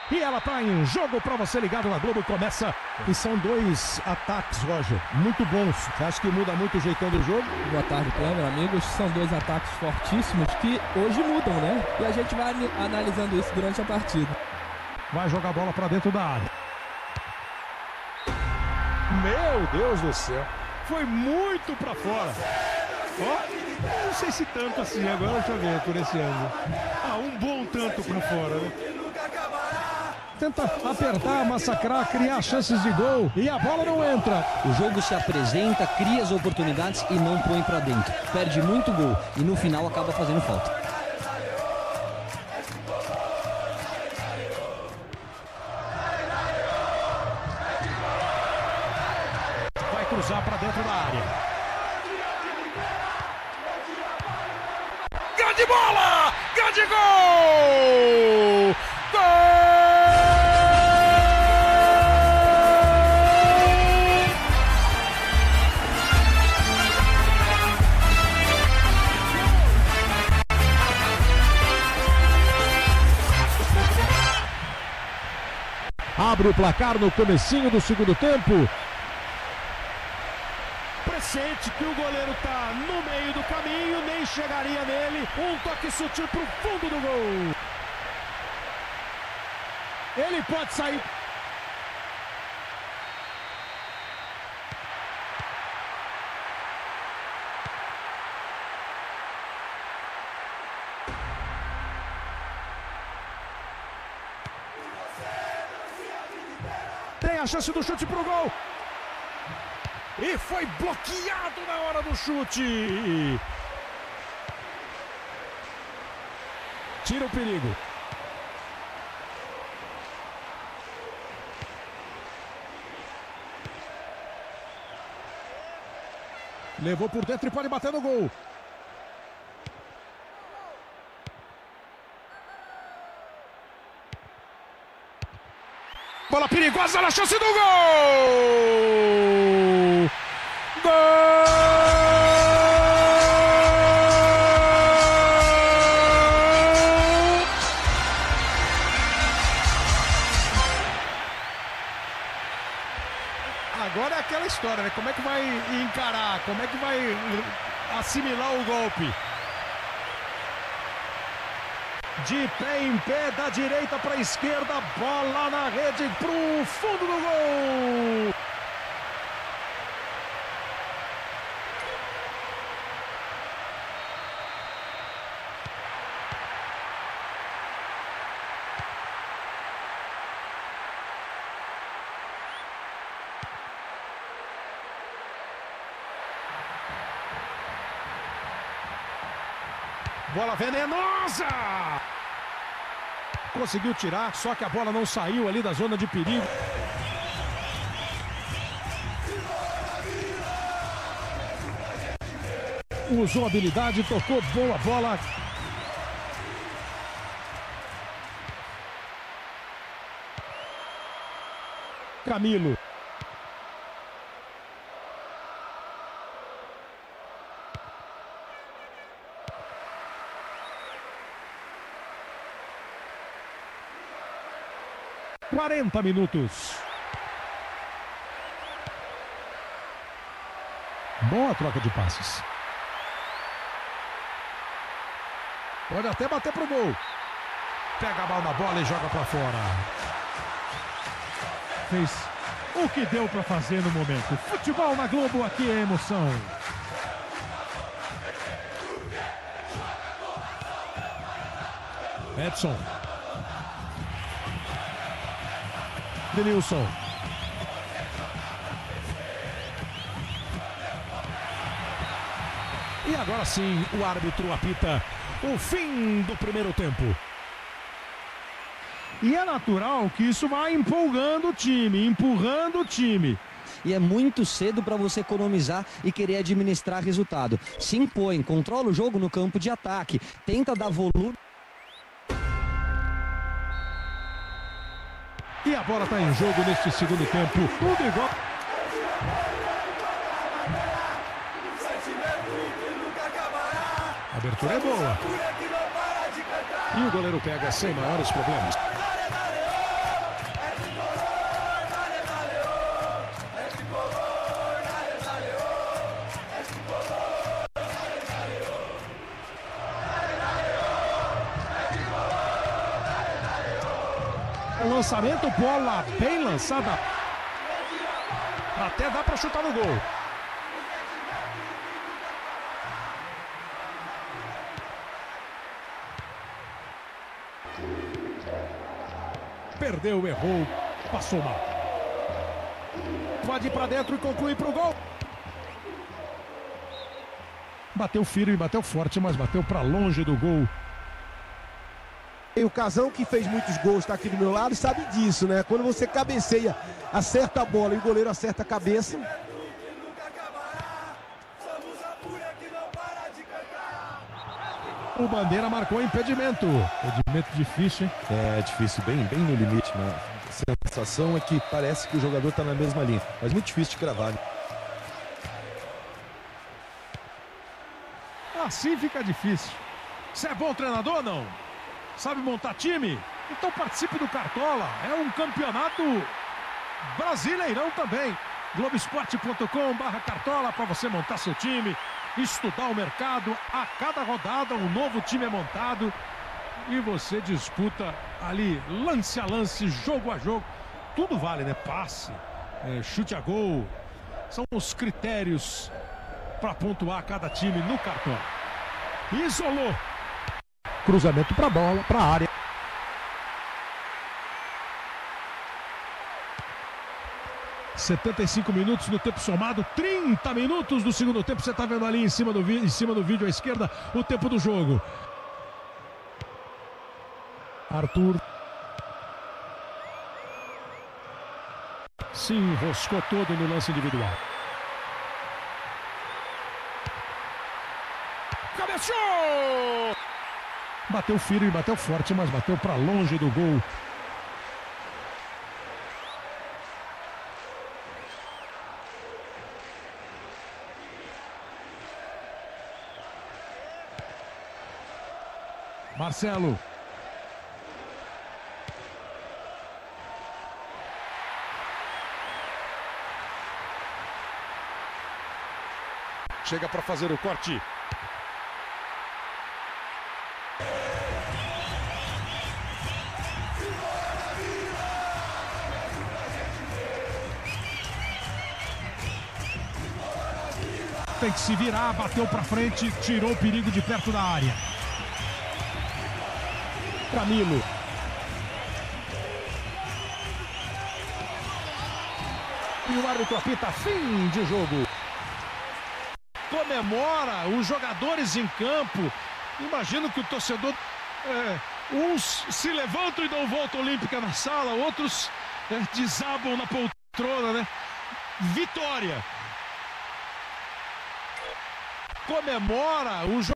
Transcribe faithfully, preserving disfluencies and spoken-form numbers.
E ela tá em jogo para você ligado na Globo. Começa. E são dois ataques, Roger, muito bons. Você acha que muda muito o jeitão do jogo? Boa tarde, Cleber, amigos. São dois ataques fortíssimos que hoje mudam, né? E a gente vai analisando isso durante a partida. Vai jogar a bola para dentro da área. Meu Deus do céu. Foi muito para fora. Ó, não sei se tanto assim. Agora deixa eu ver por esse ângulo. Ah, um bom tanto para fora, né? Tenta apertar, massacrar, criar chances de gol e a bola não entra. O jogo se apresenta, cria as oportunidades e não põe pra dentro. Perde muito gol e no final acaba fazendo falta. Vai cruzar pra dentro da área. Grande bola! Grande gol! Gol! Abre o placar no comecinho do segundo tempo. Pressente que o goleiro tá no meio do caminho, nem chegaria nele. Um toque sutil pro fundo do gol. Ele pode sair. Tem a chance do chute pro gol. E foi bloqueado na hora do chute. Tira o perigo. Levou por dentro e pode bater no gol. Bola perigosa na chance do gol! Gol! Agora é aquela história, né? Como é que vai encarar? Como é que vai assimilar o golpe? De pé em pé, da direita para a esquerda, bola na rede pro fundo do gol. Bola venenosa! Conseguiu tirar, só que a bola não saiu ali da zona de perigo. Usou habilidade, tocou boa bola. Camilo. quarenta minutos. Boa troca de passes. Pode até bater pro gol. Pega a bola na bola e joga pra fora. Fez o que deu pra fazer no momento. Futebol na Globo, aqui é emoção. Edson. Denilson. E agora sim, o árbitro apita o fim do primeiro tempo. E é natural que isso vai empolgando o time, empurrando o time. E é muito cedo para você economizar e querer administrar resultado. Se impõe, controla o jogo no campo de ataque, tenta dar volume. E a bola está em jogo neste segundo tempo. Tudo igual. A abertura é boa. E o goleiro pega sem maiores problemas. lançamento, bola bem lançada. Até dá para chutar no gol. Perdeu, errou, passou mal. Pode ir para dentro e concluir para o gol. Bateu firme, bateu forte, mas bateu para longe do gol. E o Casão, que fez muitos gols, está aqui do meu lado, sabe disso, né? Quando você cabeceia, acerta a bola e o goleiro acerta a cabeça. O Bandeira marcou impedimento. Impedimento difícil, hein? É difícil, bem, bem no limite, né? A sensação é que parece que o jogador está na mesma linha, mas muito difícil de cravar. Assim fica difícil. Você é bom treinador ou não? Sabe montar time? Então participe do Cartola. É um campeonato brasileirão também. Globoesporte ponto com barra Cartola para você montar seu time, estudar o mercado. A cada rodada um novo time é montado e você disputa ali lance a lance, jogo a jogo. Tudo vale, né? Passe, é, chute a gol. São os critérios para pontuar cada time no Cartola. Isolou. Cruzamento para a bola, para a área. setenta e cinco minutos no tempo somado, trinta minutos do segundo tempo. Você está vendo ali em cima, do em cima do vídeo à esquerda o tempo do jogo. Arthur se enroscou todo no lance individual. Cabeceou! Bateu firme, bateu forte, mas bateu para longe do gol. Marcelo. Chega para fazer o corte. Tem que se virar, bateu para frente, tirou o perigo de perto da área. Camilo. E o árbitro apita fim de jogo. Comemora os jogadores em campo. Imagino que o torcedor... É, uns se levantam e dão volta olímpica na sala, outros é, desabam na poltrona, né? Vitória. Comemora o jogador.